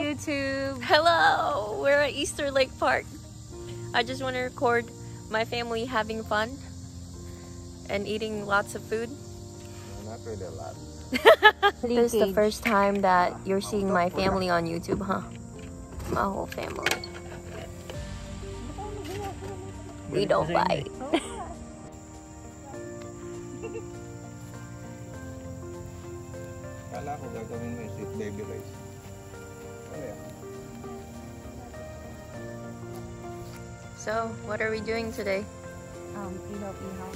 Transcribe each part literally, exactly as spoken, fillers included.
YouTube. Hello, we're at Easter Lake Park. I just want to record my family having fun and eating lots of food. No, not really a lot. This is the first time that you're seeing my family on YouTube, huh? My whole family. We don't bite. Kala ko gagawin mo yung sweet baby rice. Ano yan? So, what are we doing today? Um, ihaw, ihaw.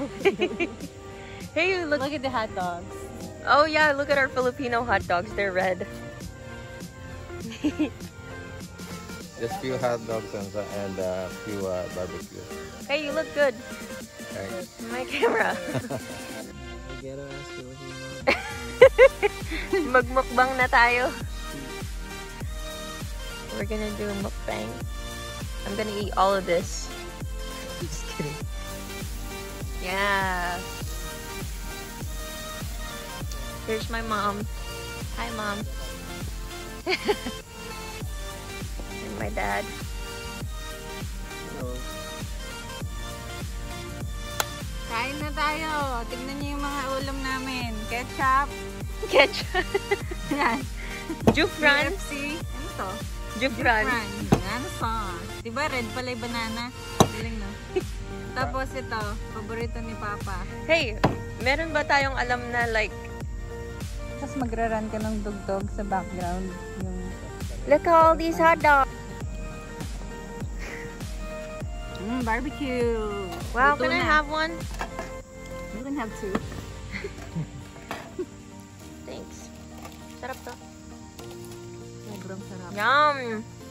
Hey, look. Look at the hot dogs. Oh yeah, look at our Filipino hot dogs. They're red. Just few hot dogs and, and uh, few uh, barbecue. Hey, you look good. Thanks. My camera. Magmukbang na tayo. We're gonna do a mukbang. I'm gonna eat all of this. Just kidding. Yeah. Here's my mom. Hi, Mom. And my dad. Hello. Kain na tayo. Tignan niyo yung mga ulam namin. Ketchup. Ketchup. Yan. Jufran. K F C. Ano to? Jufran. Yan, sauce. Diba red pala yung banana? Galing, no? Tapos ito, paborito ni Papa. Hey, meron ba tayong alam na like Tapos magra-run ka ng dugtog sa background. Yung... look at all these hot dogs. Mm, barbecue. Wow, Luto can I na. have one? You can have two. Thanks. Sarap to. Sobrang sarap. Yum!